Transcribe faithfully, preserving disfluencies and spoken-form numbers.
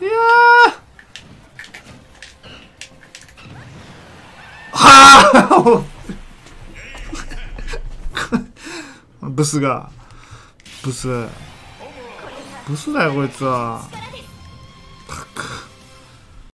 いやーはあブスがブスブスだよこいつは。